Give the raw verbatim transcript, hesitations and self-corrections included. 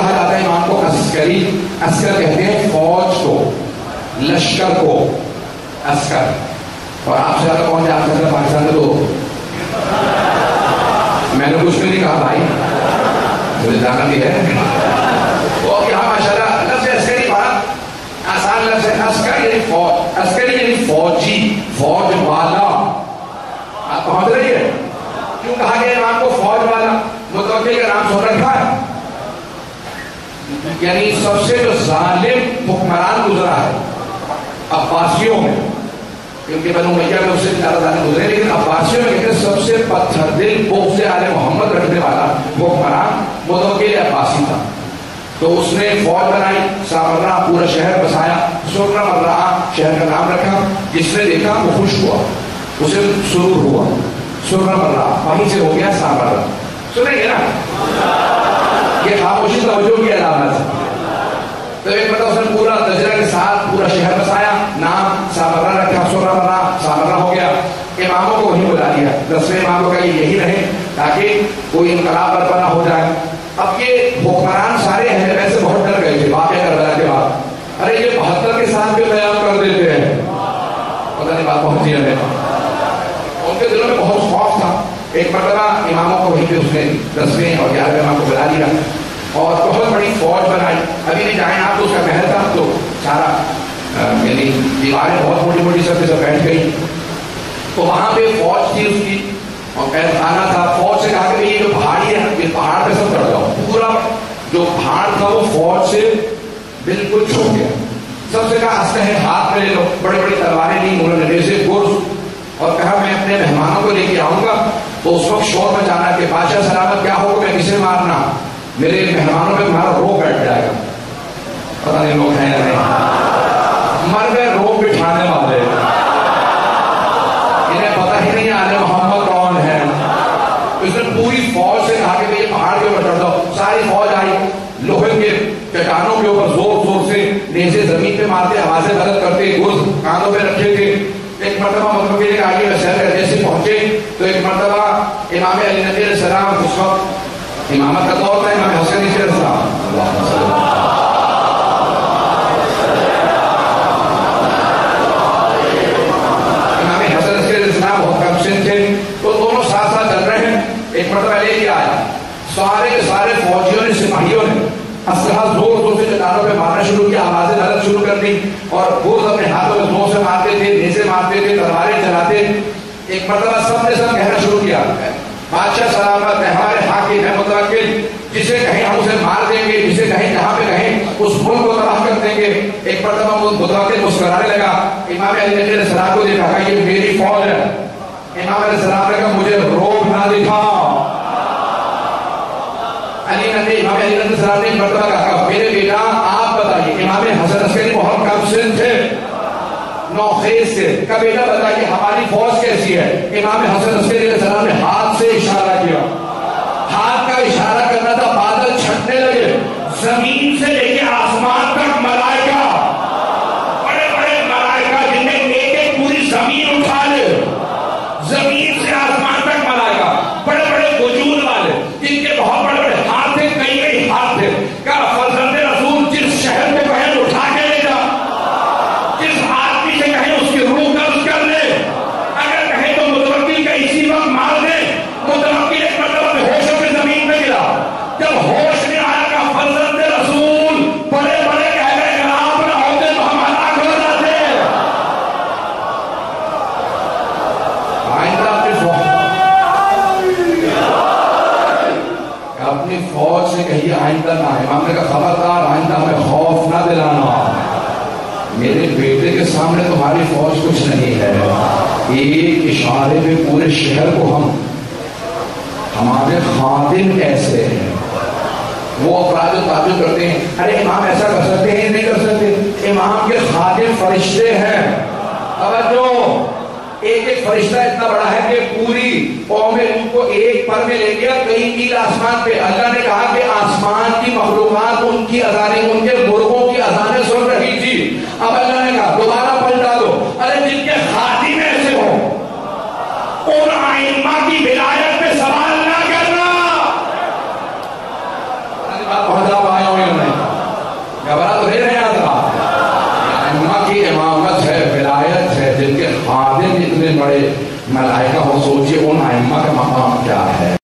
کہا جاتا ہے امام کو عسکری. عسکر کہتے ہیں فوج کو, لشکر کو عسکر. اور آپ سے زیادہ کون جانتا ہے پاکستان میں؟ تو میں نے کچھ بھی نہیں کہا بھائی, مجھے جانا بھی ہے. وہ یہاں ماشاء اللہ لفظ عسکری بڑا آسان لفظ ہے. عسکر یعنی فوج, عسکری یعنی فوجی, فوج والا. آپ پہنچ رہی ہے؟ کیوں کہا گیا امام کو فوج والا؟ متوکل کا نام سن رکھا ہے, یعنی سب سے جو ظالم حکمران گزرا ہے عباسیوں میں, کیونکہ بنو امیہ میں اس سے زیادہ ظالم گزرے, لیکن عباسیوں میں کہتے ہیں سب سے پتھر دل بغض آل محمد رکھنے والا حکمران متوکل عباسی تھا. تو اس نے فوج بنائی, سامرہ پورا شہر بسایا, سرنا مرہ شہر کا نام رکھا. جس نے دیکھا وہ خوش ہوا, اسے سرور ہوا. سرنا مرہ وہیں سے ہو گیا سامرہ. سنیں گے نا, یہ خاموشی توجہ کی علامت ہے. تو ایک مطلب اس نے پورا تجربہ کے ساتھ پورا شہر بسایا, نام سامرہ رکھا, سرنا مرہ سامرہ ہو گیا. اماموں کو وہیں بلا دیا, دسویں اماموں کا یہی رہے تاکہ کوئی انقلاب برپا نہ ہو جائے. اب یہ حکمران سارے اہل بیت سے بہت ڈر گئے تھے واقعہ کربلا کے بعد. ارے یہ بہتر کے ساتھ بھی قیام کر دیتے ہیں, پتہ نہیں بات پہنچی ہے. ان کے دلوں میں بہت خوف تھا. ایک مرتبہ اماموں کو وہیں پہ اس نے دسویں اور گیارہویں امام کو بلا دیا اور بہت بڑی فوج بنائی. ابھی بھی جائیں آپ تو اس کا محل تھا, تو سارا یعنی دیواریں بہت موٹی موٹی سب کے سب بیٹھ گئی. تو وہاں پہ فوج تھی اس کی اور قید خانہ تھا. فوج سے کہا کہ یہ جو پہاڑی ہے یہ پہاڑ پہ سب چڑھ جاؤ. پورا جو پہاڑ تھا وہ فوج سے بالکل چھوٹ گیا. سب سے کہا اسلحے ہاتھ میں لے لو. بڑی بڑی تلواریں لی انہوں نے, جیسے گرز, اور کہا میں اپنے مہمانوں کو لے کے آؤں گا. تو اس وقت شور میں جانا کہ بادشاہ سلامت کیا ہوگا, میں کسے مارنا, میرے مہمانوں پہ تمہارا روب بیٹھ جائے گا. پتہ نہیں لوگ ہیں یا نہیں, مر گئے روب بٹھانے والے, انہیں پتہ ہی نہیں آنے محمد کون ہے. اس نے پوری فوج سے کہا کہ یہ پہاڑ کے اوپر چڑھ جاؤ. ساری فوج آئی, لوہے کے چٹانوں کے اوپر زور زور سے نیزے زمین پہ مارتے, آوازیں غلط کرتے, گرز کانوں پہ رکھے تھے. ایک مرتبہ مطلب کہ آگے وسیلہ جیسے پہنچے تو ایک مرتبہ امام علی نبی علیہ السلام, اس وقت امامت کا دور تھا, امام حسن علیہ السلام, امام حسن علیہ السلام بہت کم سن تھے, تو دونوں ساتھ ساتھ چل رہے ہیں. ایک مرتبہ لے کے آیا, سارے کے سارے فوجیوں نے, سپاہیوں نے اسلحہ زور زور سے چٹانوں پہ مارنا شروع کیا, آوازیں غلط شروع کر دی, اور گرز اپنے ہاتھوں میں زور سے مارتے تھے, نیزے مارتے تھے, تلواریں چلاتے. ایک مرتبہ سب نے سب کہنا شروع کیا بادشاہ سلامت ہے, ہمارے حاکم ہے متوکل, جسے کہیں ہم اسے مار دیں گے, جسے کہیں جہاں پہ کہیں اس ملک کو تباہ کر دیں گے. ایک مرتبہ متوکل مسکرانے لگا. امام علی علیہ السلام کو دیکھا کہ یہ میری فوج ہے. امام علیہ السلام نے کہا مجھے روب نہ دکھا. علی نبی امام علی علیہ السلام نے ایک مرتبہ کہا میرے بیٹا آپ بتائیے. امام حسن عسکری بہت کم سن تھے, نوخیز سے, کا بیٹا بتائیے ہماری فوج کیسی ہے. امام حسن عسکری علیہ السلام نے ہاتھ سے اشارہ کیا. ہاتھ کا اشارہ کرنا تھا, بادل چھٹنے لگے, زمین سے لے کے آسمان تک ملائکہ, بڑے بڑے ملائکہ جن میں ایک ایک پوری زمین اٹھا لے, زمین سے آسمان تک ملائکہ, بڑے بڑے وجود والے جن کے بہت بڑے بڑے ہاتھ تھے, کئی کئی ہاتھ تھے. کیا فرزند رسول جس شہر میں کہیں اٹھا کے لے جا, جس آدمی سے کہیں اس کی روح قبض کر لے, اگر کہیں تو متوکل کا اسی وقت مار دے. متوکل ایک مرتبہ میں ہوش اپنی زمین پہ گرا. جب ہوش میں آیا کہ فرزند رسول بڑے بڑے کہہ گئے اگر آپ نہ ہوتے تو ہم ہلاک ہو جاتے. آئندہ اپنی فوج سے کہیے آئندہ نہ ہے. امام نے کہا خبردار آئندہ ہمیں خوف نہ دلانا, میرے بیٹے کے سامنے تمہاری فوج کچھ نہیں ہے. ایک اشارے میں پورے شہر کو ہم, ہمارے خادم ایسے ہیں. وہ افراد جو تعجب کرتے ہیں ارے امام ایسا کر سکتے ہیں, نہیں کر سکتے. امام کے خادم فرشتے ہیں. توجہ, ایک ایک فرشتہ اتنا بڑا ہے کہ پوری قوم لوط کو ایک پر میں لے گیا کئی میل آسمان پہ. اللہ نے کہا کہ آسمان کی مخلوقات ان کی اذانیں, ان کے مرغوں کی اذانیں سن رہی تھی. اب اللہ نے کہا دوبارہ پلٹا دو. ارے جن کے خادم ایسے ہو ان ائمہ کی ولایت پہ سوال نہ کرنا. بات پہنچا پایا ہوں دے رہے ہیں حضرات؟ ائمہ کی امامت ہے، ولایت ہے، جن کے خادم اتنے بڑے ملائکہ ہو، سوچیے ان ائمہ کا مقام کیا ہے۔